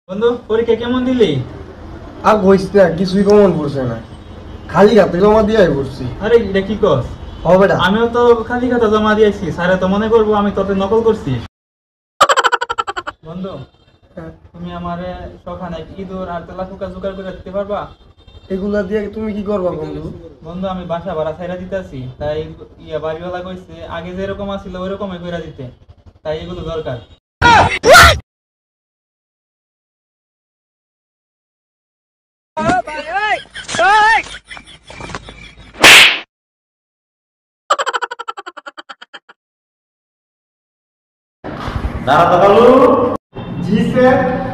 বন্ধু পরীক্ষা কেমন দিলি? আর কইস না, কিছুই কমন পড়ছে না, খালি হাতে জমা দিয়ে পড়ছি। আরে এটা কি কস? ও বেটা, আমিও তো খালি খাতা জমা দিয়েছি, স্যারে তো মনে করবো আমি তোকে নকল করছি। বন্ধু তুমি আমারে সখানে ইঁদুর আর তেলাপোকা জোগাড় করে দিতে পারবা? এগুলা দিয়ে তুমি কি করবা বন্ধু? বন্ধু আমি বাসা ভাড়া ছাইরা দিতেছি, তাই বাড়িওয়ালা কইছে আগে যেরকম আছিল ওইরকমই কইরা দিতে, তাই এগুলো দরকার। দাঁড়াতো কালু। জি স্যার।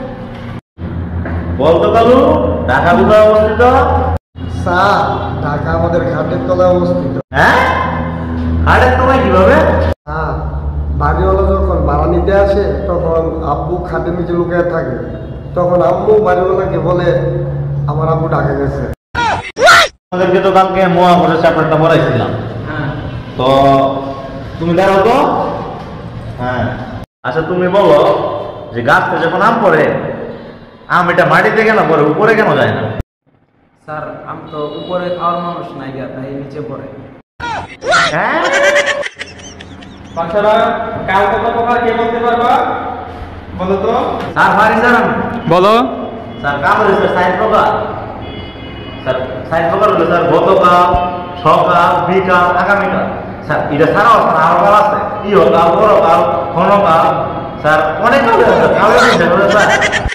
বলতো কালু, ঢাকা কোথায় অবস্থিত? স্যার, ঢাকা আমাদের ঘাটের তলায় অবস্থিত। হ্যাঁ, হাটের তলায় কিভাবে? হ্যাঁ, বাড়িওয়ালা যখন ভাড়া নিতে আসে তখন আব্বু খাটের নিচে লুকিয়ে থাকে, তখন আম্মু বাড়িওয়ালাকে বলে আমার আব্বু ঢাকা গেছে। আমাদেরকে তো কালকে মহাপুরের চ্যাপ্টারটা পড়াইছিলাম। হ্যাঁ তো তুমি দাঁড়াও তো। হ্যাঁ, আচ্ছা তুমি বলো যে গাছটা যখন আম পড়ে, আম এটা মাটিতে কেন পড়ে, উপরে কেন যায় না? স্যার আম তো উপরে খাওয়ার মানুষ নাই গা, তাই নিচে পড়ে। হ্যাঁ, বাচ্চারা কাল কত প্রকার কে বলতে পারবা? বলো তো। স্যার পারি স্যার আমি। বলো। স্যার কামড় স্যার সাইড প্রকার। স্যার সাইড প্রকার হলো স্যার গতকাল, সকাল, বিকাল, আগামীকাল। স্যার এটা ছাড়াও স্যার আরো কাল আছে, ইহকাল, পরকাল, ক্ষণকাল। স্যার অনেক কাল আছে স্যার, কালের চিন্তা করে স্যার।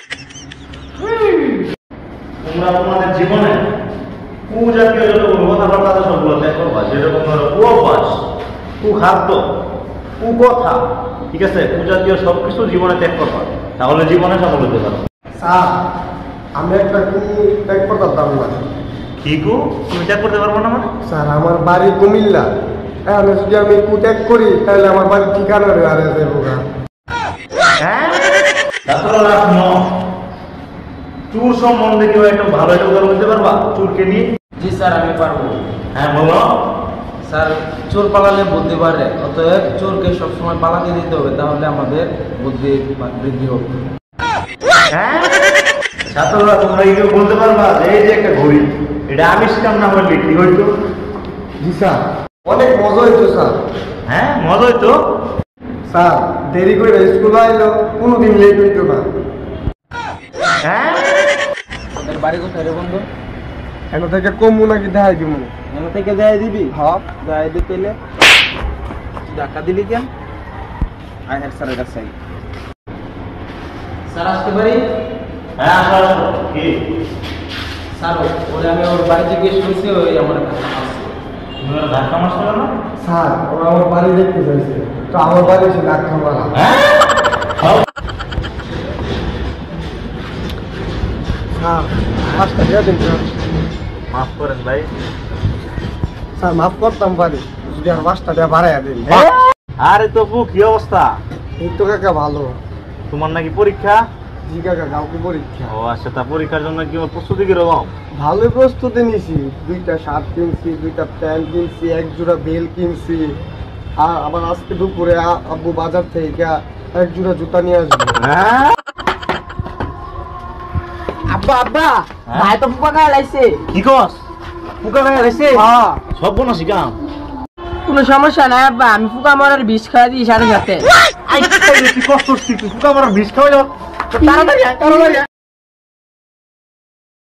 তোমরা তোমাদের জীবনে কুজাতীয় যতগুলো কথাবার্তা আছে সবগুলো ত্যাগ করবা। যেরকম ধরো কুঅভ্যাস, কুখাদ্য, কুকথা, ঠিক আছে, কুজাতীয় সবকিছু জীবনে ত্যাগ করবা, তাহলে জীবনে সফল হতে পারো। স্যার, আমি একটা কুমি ত্যাগ করতাম না। কি কু তুমি ত্যাগ করতে পারবো না মানে? স্যার, আমার বাড়ি কুমিল্লা, এখন যদি আমি কু ত্যাগ করি তাহলে আমার বাড়ির ঠিকানা হারিয়ে যাবো গা। হ্যাঁ, ছাত্ররা শুনো, চুর সম্বন্ধে কেউ একটু ভালো একটা উদাহরণ দিতে পারবা চুরকে নিয়ে? জি স্যার আমি পারবো। হ্যাঁ বলো। স্যার চোর পালালে বুদ্ধি বাড়ে, অতএব চোরকে সবসময় পালাতে দিতে হবে, তাহলে আমাদের বুদ্ধি বৃদ্ধি হবে। হ্যাঁ, ছাত্ররা তোমরা কি কেউ বলতে পারবা যে এই যে একটা ঘড়ি, এটা আবিষ্কার না হলে কি হইতো? জি স্যার, অনেক মজা হইতো স্যার। হ্যাঁ, মজা হইতো। স্যার, দেরি করে স্কুল আইলো, কোনোদিন লেট হইতো না। হ্যাঁ, তোদের বাড়ি কোথায় রে বন্ধু? এখন থেকে কমু নাকি দেখাই দিব? এখান থেকে দেয় দিবি? হ্যাঁ। দেয় দিতে ধাক্কা দিলি কেন? আই হ্যাড স্যারের কাছে। স্যার আসতে পারি? হ্যাঁ আসো আসো। কি স্যার ওরে আমি ওর বাড়ি জিজ্ঞেস করছি, ওই আমার কাছে আসছে। তুমি ওরা ধাক্কা মারছো কেন? স্যার, ওরা আমার বাড়ি দেখতে চাইছে, তো আমার বাড়ি এসে ডাক্তার মারা। হ্যাঁ, স্যার, 5 টাকা দিন স্যার। মাফ করেন ভাই। স্যার, মাফ করতাম পারি যদি আর 5 টাকা বাড়াইয়া দিন। আরে তবু কি অবস্থা? এই তো কাকা ভালো। তোমার নাকি পরীক্ষা? জি কাকা, কাউকে পরীক্ষা। ও আচ্ছা, তা পরীক্ষার জন্য কি প্রস্তুতি কিরকম? ভালোই প্রস্তুতি নিয়েছি, 2টা শার্ট কিনছি, 2টা প্যান্ট কিনছি, 1 জোড়া বেল কিনছি, আর আবার আজকে দুপুরে আব্বু বাজার থেকে 1 জোড়া জুতা নিয়ে আসবে। হ্যাঁ, আব্বা আব্বা ভাই তো পোকা খায় লাইছে। কি কস? পোকা খায় লাইছে? হ্যাঁ, সব বোনা শিখাম। কোনো সমস্যা নাই আব্বা, আমি পোকা মারার বিষ খাওয়া দিই সাথে সাথে। আই কি কষ্ট করছিস তুই? পোকা মারার বিষ খাওয়া যাও? তাড়াতাড়ি আয়, তাড়াতাড়ি আয়।